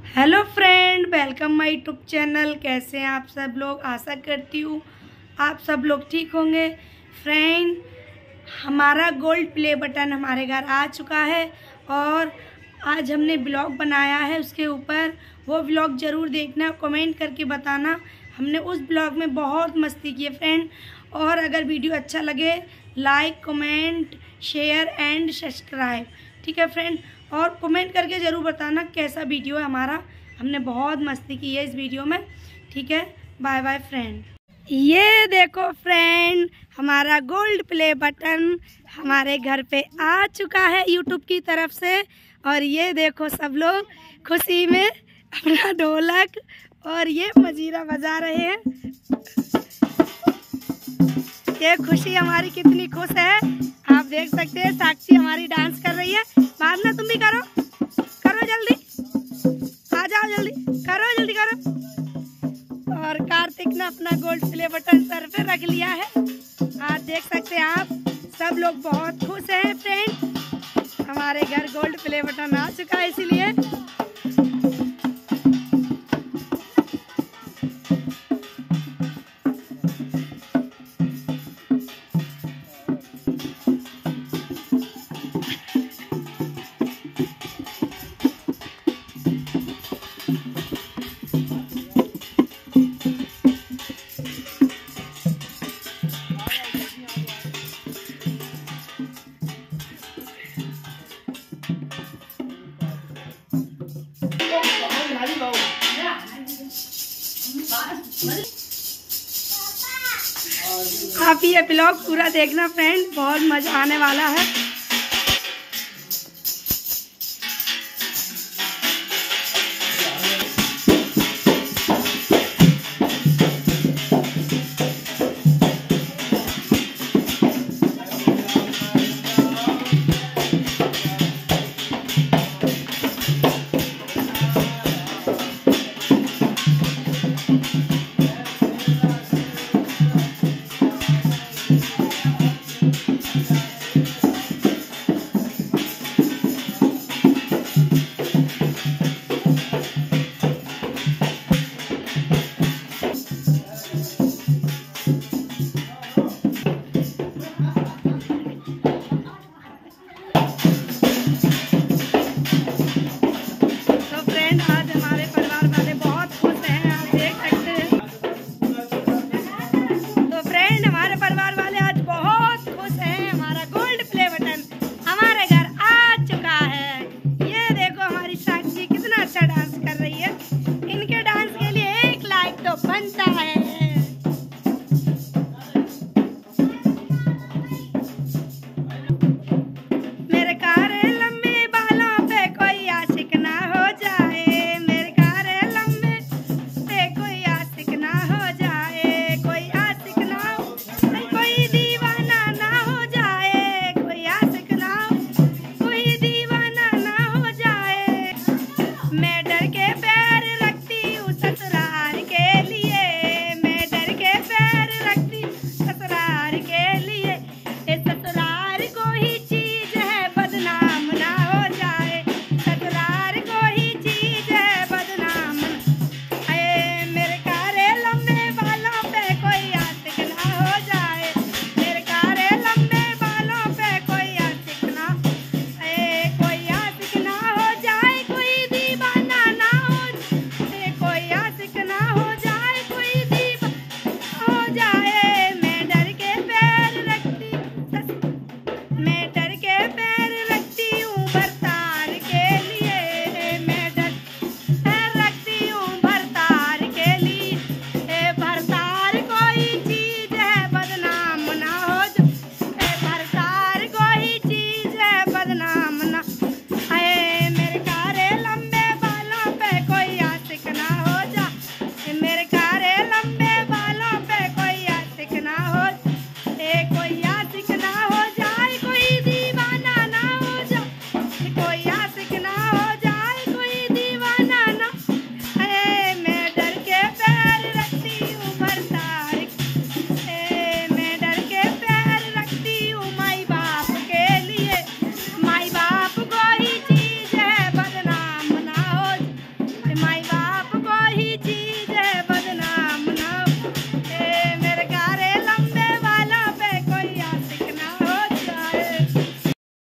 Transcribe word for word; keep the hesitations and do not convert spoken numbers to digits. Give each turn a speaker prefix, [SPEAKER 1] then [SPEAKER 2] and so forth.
[SPEAKER 1] Hello friend, welcome my YouTube channel. कैसे हैं आप सब लोग? आशा करती हूँ आप सब लोग ठीक होंगे। फ्रेंड, हमारा गोल्ड प्ले बटन हमारे घर आ चुका है और आज हमने ब्लॉग बनाया है उसके ऊपर। वो ब्लॉग ज़रूर देखना, कमेंट करके बताना। हमने उस ब्लॉग में बहुत मस्ती की है फ्रेंड। और अगर वीडियो अच्छा लगे, like comment share and subscribe, ठीक है फ्रेंड। और कमेंट करके ज़रूर बताना कैसा वीडियो है हमारा। हमने बहुत मस्ती की है इस वीडियो में, ठीक है। Bye bye friend. ये देखो फ्रेंड, हमारा गोल्ड प्ले बटन हमारे घर पे आ चुका है यूट्यूब की तरफ से। और ये देखो सब लोग खुशी में अपना ढोलक और ये मजीरा बजा रहे हैं। ये खुशी हमारी कितनी खुश है आप देख सकते हैं। साक्षी हमारी डांस कर रही है। बाद में तुम भी करो करो जल्दी, आ जाओ जल्दी, करो जल्दी करो। और कार्तिक ने अपना गोल्ड प्ले बटन सर पे रख लिया है। आज देख सकते हैं आप सब लोग बहुत खुश हैं फ्रेंड। हमारे घर गोल्ड प्ले बटन आ चुका है इसीलिए। आप ये ब्लॉग पूरा देखना फ्रेंड, बहुत मजा आने वाला है। मैं डर के